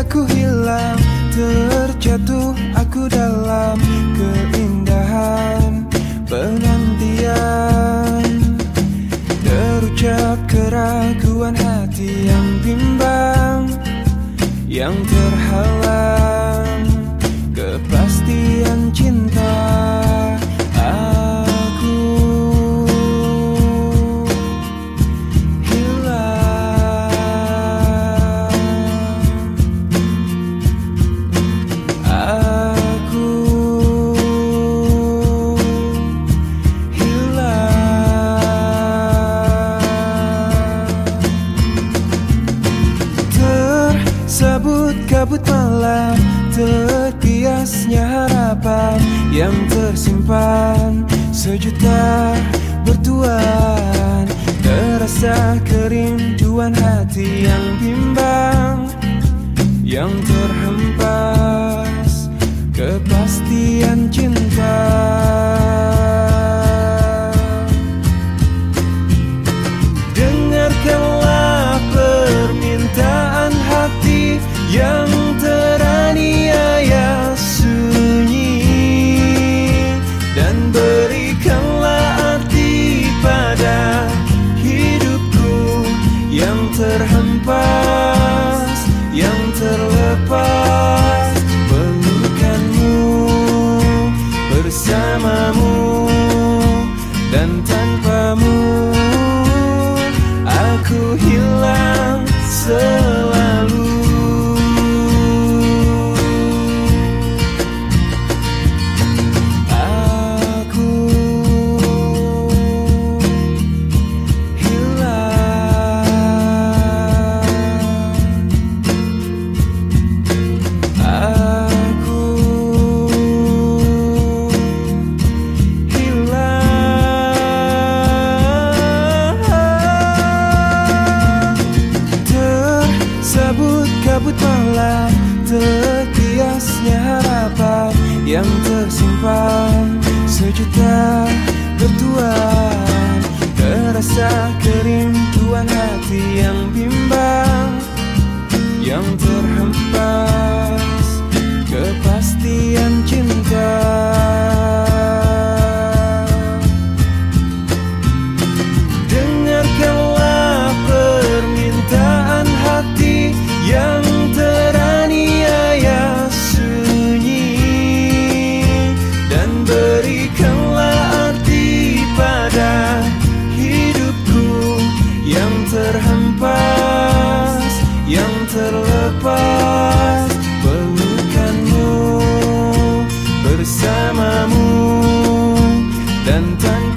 aku hilang, terjatuh aku dalam keindahan penantian. Terucap keraguan hati yang bimbang, yang terhalang kepastian cinta. Sabut kabut malam, terbiasnya harapan yang tersimpan sejuta bertuan. Terasa kerinduan hati yang bimbang, yang terhempas kepastian cinta. Dengarkanlah permintaan hati yang teraniaya sunyi, dan berikanlah arti pada hidupku yang terhempas, yang terlepas. Pelukanmu bersamamu, dan tanpamu aku hilang selalu. Kabut malam, terbiasnya harapan yang tersimpan sejuta bertuan. Terasa kerinduan hati yang bimbang, yang terhempas kepastian cinta. Dengarkanlah permintaan hati yang teraniaya sunyi, dan berikanlah arti pada hidupku yang terhempas, yang terlepas. Pelukanmu bersamamu, dan tanpa